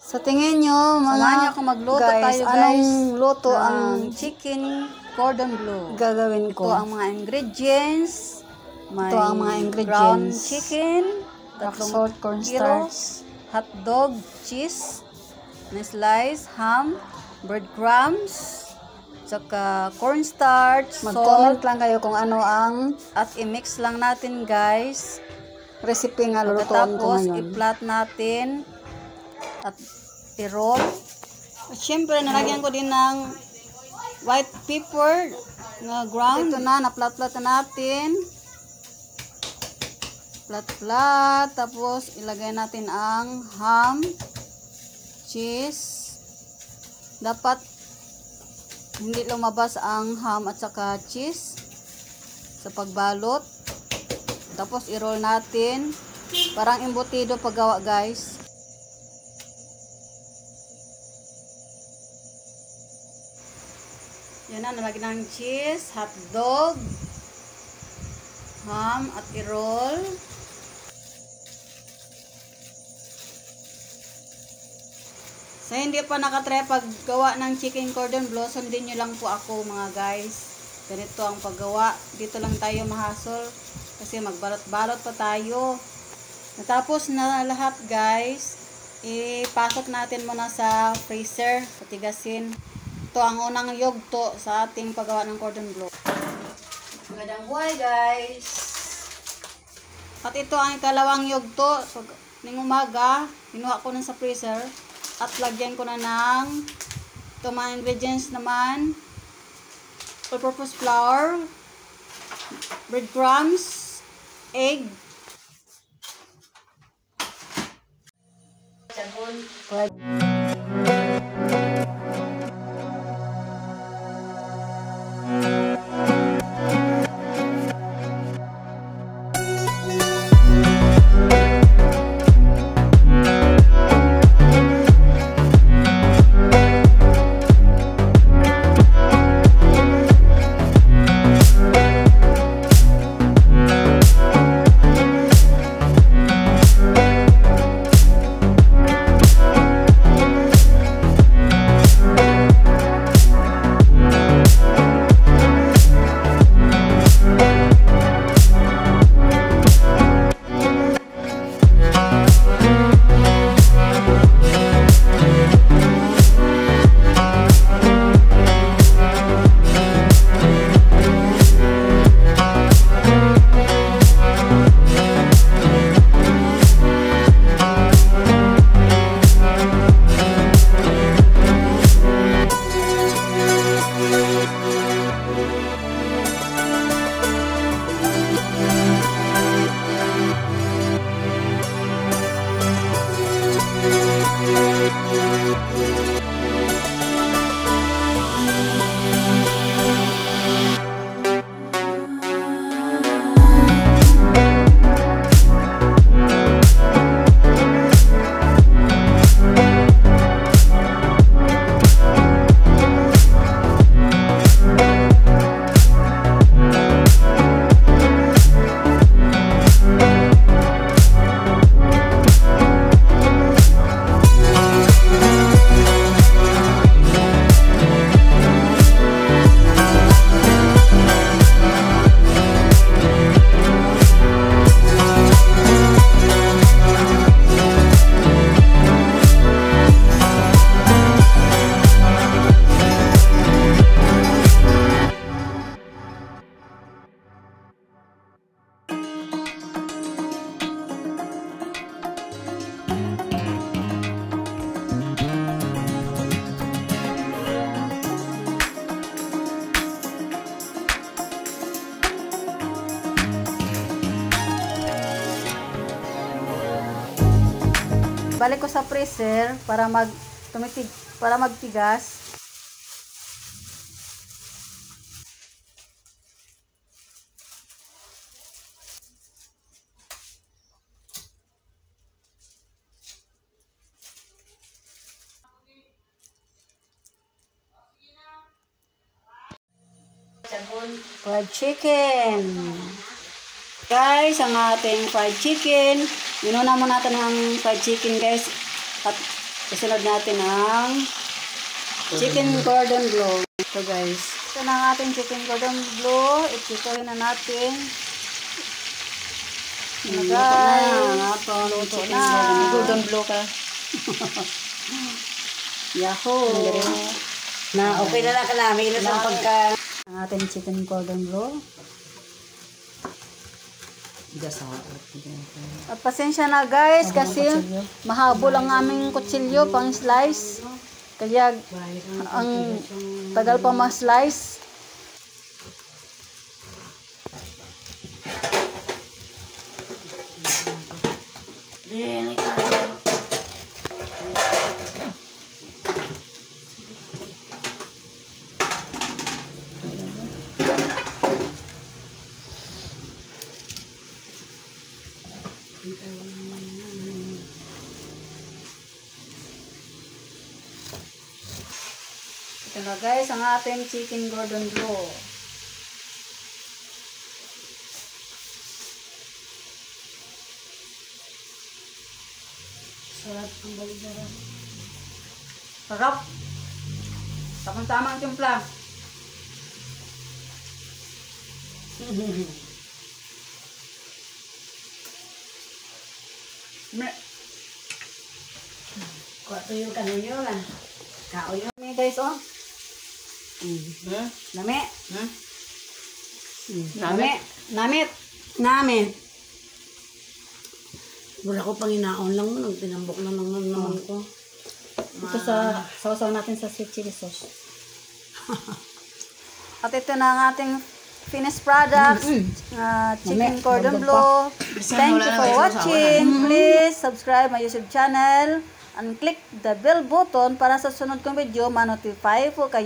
Sa tingin nyo, Samahan niyo mga akong magluto guys, tayo guys. anong luto ang chicken cordon bleu. gagawin Ito ko? ang mga ingredients. May Ito ang mga ground ingredients. chicken, Rock 3 salt, cornstarch, hotdog, cheese, na slice, ham, breadcrumbs, saka cornstarch, mag-comment salt, lang kayo kung ano ang at i-mix lang natin guys. recipe nga lulutuan ko Tapos ngayon. i-flat natin at i-roll. At syempre nalagyan ko din ng white pepper na ground. Ito na, na-flat-flat na natin. Flat-flat. Tapos ilagay natin ang ham, cheese. Dapat hindi lumabas ang ham at saka cheese sa pagbalot. Tapos i-roll natin. Parang embutido paggawa guys. Yan na, nalagyan ng cheese, hotdog, ham at i-roll. So hindi pa nakatry paggawa ng chicken cordon bleu, sundin nyo lang po ako mga guys. Ganito ang paggawa. Dito lang tayo mahasol kasi magbalot-balot pa tayo. Natapos na lahat guys, ipasok natin muna sa freezer, patigasin. Ito ang unang yugto sa ating paggawa ng cordon bleu. Magandang buhay guys. At ito ang ikalawang yugto. So, ning umaga, kinuha ko na sa freezer at lagyan ko na ng ito mga ingredients naman. All-purpose flour, breadcrumbs, egg, sabon. Balik ko sa freezer para magtigas. Fried chicken. Guys, ang ating fried chicken. Inuna mo natin ang fried chicken guys. At Isunod natin ang chicken cordon bleu. Ito guys. Ito na ang ating chicken cordon bleu. Ipituhin na natin. Guys. Luto na. Cordon bleu ka. Yahoo! Na okay na lang ka na. May ilas ang pagka... Ang ating chicken cordon bleu. At pasensya na guys kasi mahabol ang aming kutsilyo pang slice. Kaya ang tagal pa ma-slice. Ito na guys, ang ating chicken cordon bleu. Sarap ang baligaran. Sarap. Tamang-tama ang timpla. Kuwato yung kanunyo lang. Kao yun. Lami guys, oh. Lami. Lami. Namit. Namin. Wala ko panginaon lang mo. Nagtinambok na naman ko. Ito sa sausaw natin sa sweet chili sauce. At ito na ang ating finished products. Chicken cordon bleu. Thank you for watching. Please subscribe my YouTube channel and click the bell button para sa sunod kong video ma-notify po kayo.